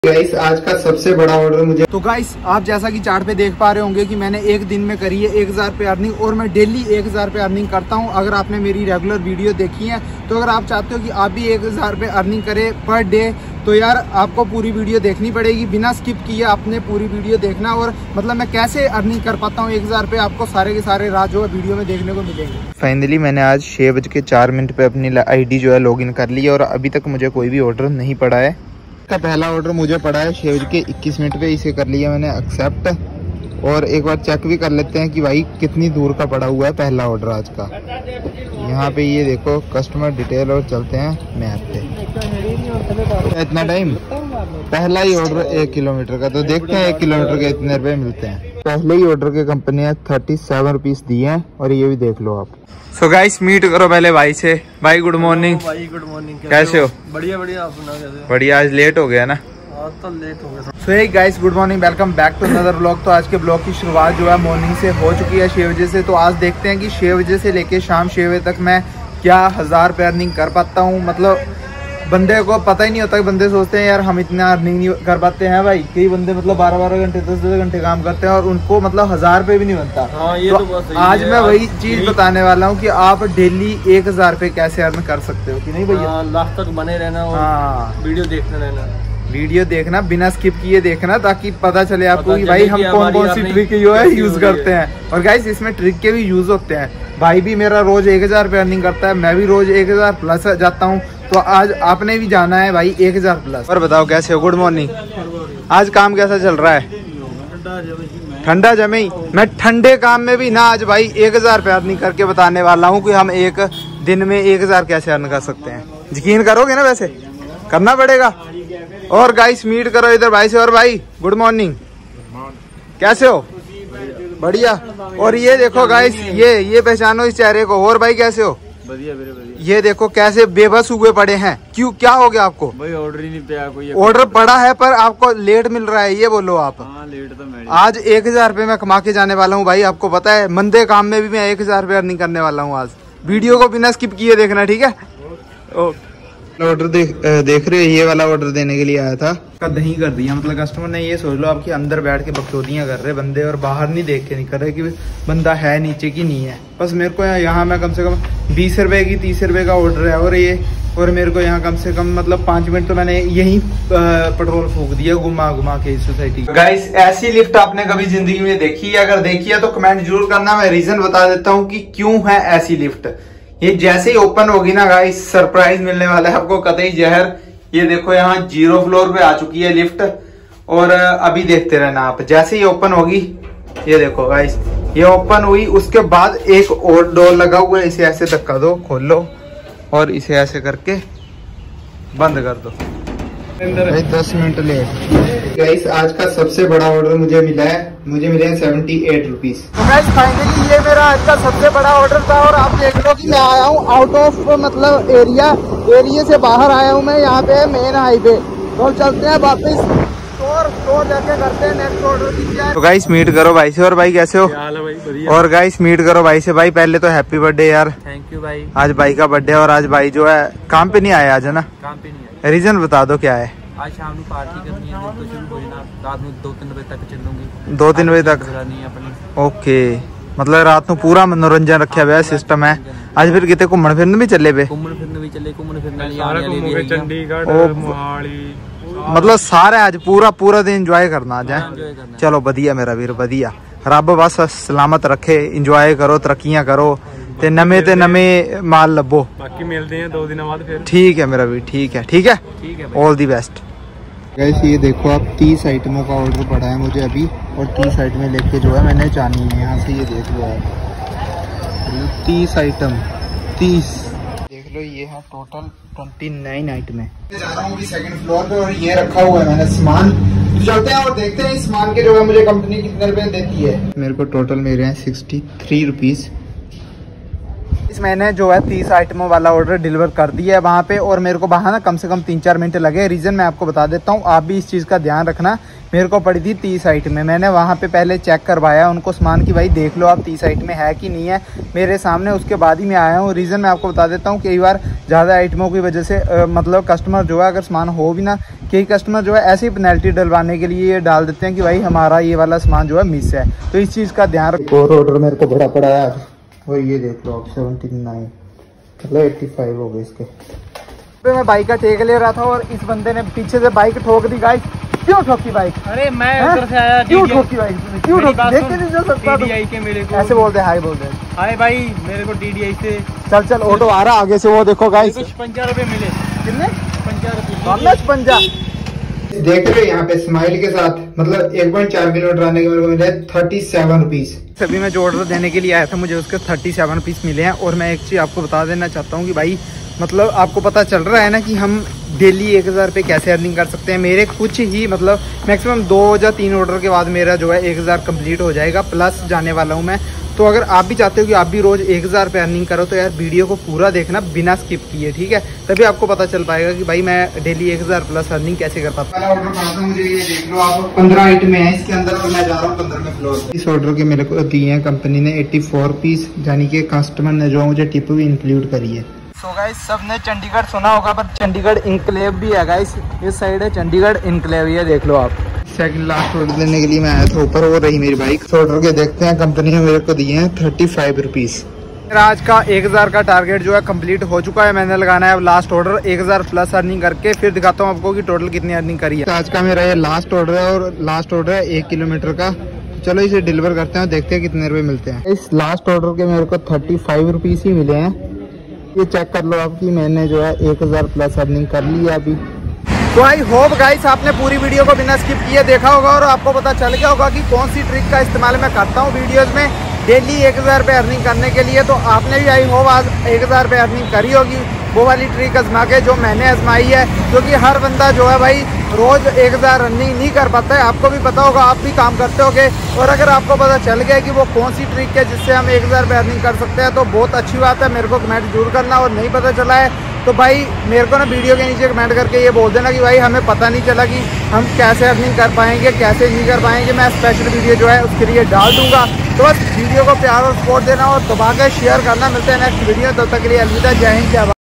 Guys आज का सबसे बड़ा ऑर्डर मुझे तो गाइस आप जैसा कि चार्ट पे देख पा रहे होंगे कि मैंने एक दिन में करी है 1000 रुपये अर्निंग और मैं डेली 1000 रुपये अर्निंग करता हूं। अगर आपने मेरी रेगुलर वीडियो देखी है तो अगर आप चाहते हो कि आप भी 1000 रुपये अर्निंग करें पर डे तो यार आपको पूरी वीडियो देखनी पड़ेगी। बिना स्किप किए आपने पूरी वीडियो देखना और मतलब मैं कैसे अर्निंग कर पाता हूँ 1000 रुपये आपको सारे के सारे राज जो है वीडियो में देखने को मिलेंगे। फाइनली मैंने आज 6:04 पे अपनी आईडी जो है लॉगिन कर ली है और अभी तक मुझे कोई भी ऑर्डर नहीं पड़ा है। का पहला ऑर्डर मुझे पड़ा है 6:21 पे, इसे कर लिया मैंने एक्सेप्ट। और एक बार चेक भी कर लेते हैं कि भाई कितनी दूर का पड़ा हुआ है पहला ऑर्डर आज का। यहाँ पे ये देखो कस्टमर डिटेल और चलते हैं मैप पे। इतना टाइम पहला ही ऑर्डर 1 किलोमीटर का, तो देखते हैं 1 किलोमीटर के इतने रुपए मिलते हैं। पहले ही ऑर्डर की कंपनी है 37 रुपीज दिए हैं और ये भी देख लो आप। सो गाइस मीट करो पहले भाई से। भाई गुड मॉर्निंग। भाई गुड मॉर्निंग। कैसे हो? बढ़िया बढ़िया, आप सुना कैसे? बढ़िया। आज लेट हो गया ना? आज तो लेट हो गया। So hey guys good morning, welcome back to another blog. तो आज के ब्लॉग की शुरुआत जो है मॉर्निंग से हो चुकी है 6 बजे से। तो आज देखते हैं कि 6 बजे से लेके शाम 6 बजे तक मैं क्या 1000 रुपये अर्निंग कर पाता हूँ। मतलब बंदे को पता ही नहीं होता कि बंदे सोचते हैं यार हम इतना अर्निंग नहीं कर पाते हैं। भाई कई बंदे मतलब 12-12 घंटे 10-10 घंटे काम करते हैं और उनको मतलब 1000 रुपये भी नहीं बनता। हाँ, ये तो बात सही आज है। मैं वही चीज बताने वाला हूँ कि आप डेली 1000 रुपये कैसे अर्न कर सकते हो कि नहीं भैया। लास्ट तक बने रहना और हाँ वीडियो देखते रहना। वीडियो देखना बिना स्किप किए देखना ताकि पता चले आपको कि चले भाई कि हम कौन कौन सी ट्रिक जो है यूज करते हैं। और गाइस इसमें ट्रिक के भी यूज होते हैं। भाई भी मेरा रोज 1000 रुपये अर्निंग करता है, मैं भी रोज 1000 प्लस जाता हूँ। तो आज आपने भी जाना है भाई 1000 प्लस। और बताओ कैसे हो? Good morning. आज काम कैसा चल रहा है? ठंडा जमे। मैं ठंडे काम में भी ना आज भाई 1000 रुपये अर्निंग करके बताने वाला हूँ कि हम एक दिन में 1000 कैसे अर्न कर सकते हैं। यकीन करोगे ना? वैसे करना पड़ेगा। और गाइस मीट करो इधर भाई से। और भाई गुड मॉर्निंग, कैसे हो? बढ़िया। और ये देखो गाइस, ये पहचानो इस चेहरे को। और भाई कैसे हो? बढ़िया बढ़िया। ये देखो कैसे बेबस हुए पड़े हैं। क्यों, क्या हो गया आपको? भाई ऑर्डर ही नहीं पे कोई। ऑर्डर पड़ा है पर आपको लेट मिल रहा है, ये बोलो आप। हाँ, लेट तो मैं। आज 1000 रुपये मैं कमा के जाने वाला हूँ भाई। आपको पता है मंदे काम में भी मैं 1000 रुपये अर्निंग करने वाला हूँ आज। वीडियो को बिना स्किप किए देखना, ठीक है? ऑर्डर देख रहे हो, ये वाला ऑर्डर देने के लिए आया था। का दही कर दिया। मतलब कस्टमर ने ये सोच लो आपकी अंदर बैठ के बकचोदियां कर रहे बंदे और बाहर नहीं देख के नहीं कर रहे कि बंदा है नीचे की नहीं है। बस मेरे को यहाँ मैं कम से कम 20 रुपए की 30 रुपए का ऑर्डर है और मेरे को यहाँ कम से कम मतलब 5 मिनट तो मैंने यही पेट्रोल फूक दिया घुमा घुमा के इस सोसाइटी। गाइस ऐसी लिफ्ट आपने कभी जिंदगी में देखी है? अगर देखी है तो कमेंट जरूर करना। मैं रीजन बता देता हूँ कि क्यों है ऐसी लिफ्ट। ये जैसे ही ओपन होगी ना गाइस सरप्राइज मिलने वाला है आपको कतई जहर। ये देखो यहाँ 0 फ्लोर पे आ चुकी है लिफ्ट और अभी देखते रहना आप। जैसे ही ओपन होगी ये देखो गाइस, ये ओपन हुई उसके बाद एक और डोर लगा हुआ है। इसे ऐसे धक्का दो, खोल लो और इसे ऐसे करके बंद कर दो। 10 मिनट लेट। गाइस आज का सबसे बड़ा ऑर्डर मुझे मिला है, मुझे मिले हैं 78 रुपीज। तो गाइस फाइनली ये मेरा आज का सबसे बड़ा ऑर्डर था और आप देख लो कि मैं आया हूँ आउट ऑफ मतलब एरिया से बाहर आया हूँ मैं। यहाँ पे मेन हाईवे। तो चलते हैं वापस स्टोर जाके करते हैं नेक्स्ट ऑर्डर की। तो गाइस मीट करो भाई से। और भाई कैसे हो? हाल है भाई? बढ़िया। और गाइस मीट करो भाई से। भाई पहले तो हैप्पी बर्थडे यार। थैंक यू भाई। आज भाई का बर्थडे और आज भाई जो है काम पे नहीं आया आज, है ना? काम पे नहीं है। रीजन बता दो क्या है? आज शाम को पार्टी करनी है तो शुरू हो जाना। रात में 2-3 बजे तक चलूंगी। 2-3 बजे तक? नहीं अपनी। ओके, मतलब रात में पूरा मनोरंजन रखा हुआ है, सिस्टम है। आज फिर कितने घूमन फिरन भी चले पे? घूमन फिरने भी चले, घूमन फिरने चंडीगढ़ मोहाली, मतलब सारा आज पूरा दिन एंजॉय करना आज है। चलो बढ़िया मेरा वीर, बढ़िया। रब बस सलामत रखे, इंजॉय करो, तरक्कियां करो ते नमे माल लभो। बाकी मिलते हैं 2 दिन बाद फिर। ठीक है मेरा वीर, ठीक है ठीक है। All the best. गाइस ये देखो आप 30 आइटमों का ऑर्डर पड़ा है मुझे अभी और 30 आइटमें लेके जो है मैंने जानी है यहाँ से। ये देख लो आप 30 आइटम 30 देख लो। ये है टोटल 29 आइटमें। जा रहा हूँ सेकंड फ्लोर पे और ये रखा हुआ है मैंने सामान। तो चलते हैं और देखते हैं इस सामान के जो है मुझे कंपनी कितने रुपए देती है। मेरे को टोटल मेरे हैं 63 रुपीज। मैंने जो है 30 आइटमों वाला ऑर्डर डिलीवर कर दिया है वहाँ पे और मेरे को वहाँ ना कम से कम 3-4 मिनट लगे। रीजन मैं आपको बता देता हूँ, आप भी इस चीज़ का ध्यान रखना मेरे को पड़ी थी 30 आइटम में। मैंने वहाँ पे पहले चेक करवाया उनको सामान की भाई देख लो आप 30 आइटम में है कि नहीं है मेरे सामने, उसके बाद ही मैं आया हूँ। रीज़न मैं आपको बता देता हूँ, कई बार ज़्यादा आइटमों की वजह से मतलब कस्टमर जो है अगर सामान हो भी ना, कई कस्टमर जो है ऐसी पेनल्टी डलवाने के लिए ये डाल देते हैं कि भाई हमारा ये वाला सामान जो है मिस है, तो इस चीज़ का ध्यान रखो। और ऑर्डर मेरे को बड़ा पड़ा यार, और ये देख लो आप 79 मतलब 85 हो गए इसके। मैं बाइक का ठेका ले रहा था और इस बंदे ने पीछे से बाइक ठोक दी। गाइस क्यों ठोकी बाइक? अरे मैं उधर से आया, क्यों ठोकी बाइक? क्यों ठोकी? देखते नहीं जो सकता DDI के मेरे को ऐसे बोलते हाय बोलते हाय भाई मेरे को DDI से चल ऑटो आ रहा आगे से, वो देखो गाइस 55 रुपए मिले। कितने? 55 रुपए। नॉनवेज 50 देख रहे हो यहाँ पे स्माइल के साथ मतलब 1.4 किलोमीटर आने के मेरे को मिले 37 रुपीज। सभी मैं जो ऑर्डर देने के लिए आया था मुझे उसके 37 रुपीस मिले हैं। और मैं एक चीज़ आपको बता देना चाहता हूँ कि भाई मतलब आपको पता चल रहा है ना कि हम डेली 1000 रुपये कैसे अर्निंग कर सकते हैं। मेरे कुछ ही मतलब मैक्सिमम 2 या 3 ऑर्डर के बाद मेरा जो है 1000 कंप्लीट हो जाएगा, प्लस जाने वाला हूँ मैं। तो अगर आप भी चाहते हो कि आप भी रोज 1000 रुपये अर्निंग करो तो यार वीडियो को पूरा देखना बिना स्किप किए, ठीक है? तभी आपको पता चल पाएगा कि भाई मैं डेली 1000 प्लस अर्निंग कैसे कर पाता हूँ। पहला ऑर्डर पड़ा था मुझे, ये देख लो आप 15 आइटम है इसके अंदर और मैं जा रहा हूँ 15वें फ्लोर। इस ऑर्डर के मेरे को दिए हैं कंपनी ने 84 पीस, यानी कि कस्टमर ने जो मुझे टिप भी इंक्लूड करी है। सो गाइस सबने चंडीगढ़ सुना होगा, पर चंडीगढ़ इनक्लेव भी है गाइस, इस साइड है चंडीगढ़ इनक्लेव, ये देख लो आप। सेकंड लास्ट ऑर्डर देने के लिए मैं आया था ऊपर, वो रही मेरी बाइक। ऑर्डर के देखते हैं, कंपनी ने मेरे को दिए हैं 35 रुपीज। आज का 1000 का टारगेट जो है कंप्लीट हो चुका है। मैंने लगाना है अब लास्ट ऑर्डर 1000 प्लस अर्निंग करके, फिर दिखाता हूँ आपको कि टोटल कितनी अर्निंग करी है। आज का मेरा ये लास्ट ऑर्डर है और लास्ट ऑर्डर है 1 किलोमीटर का। चलो इसे डिलीवर करते हैं, देखते हैं कितने रुपए मिलते हैं। इस लास्ट ऑर्डर के मेरे को 35 रुपीज ही मिले हैं। ये चेक कर लो आपकी, मैंने जो है 1000 प्लस अर्निंग कर ली है अभी। तो आई होप गाइस आपने पूरी वीडियो को बिना स्किप किए देखा होगा और आपको पता चल गया होगा कि कौन सी ट्रिक का इस्तेमाल मैं करता हूँ वीडियोस में डेली 1000 रुपये अर्निंग करने के लिए। तो आपने भी आई होप आज 1000 रुपये अर्निंग करी होगी वो वाली ट्रिक आजमा के जो मैंने आजमाई है, क्योंकि हर बंदा जो है भाई रोज 1000 अर्निंग नहीं कर पाता है। आपको भी पता होगा, आप भी काम करते होगे, और अगर आपको पता चल गया कि वो कौन सी ट्रिक है जिससे हम 1000 रुपये अर्निंग कर सकते हैं तो बहुत अच्छी बात है। मेरे को कमेंट जरूर करना, और नहीं पता चला है तो भाई मेरे को ना वीडियो के नीचे कमेंट करके ये बोल देना कि भाई हमें पता नहीं चला कि हम कैसे अर्निंग कर पाएंगे कैसे नहीं कर पाएंगे। मैं स्पेशल वीडियो जो है उसके लिए डाल दूंगा। तो बस वीडियो को प्यार और सपोर्ट देना और दबा के शेयर करना। मिलते हैं नेक्स्ट वीडियो, तब तक के लिए अलविदा, जय हिंद, जय भारत।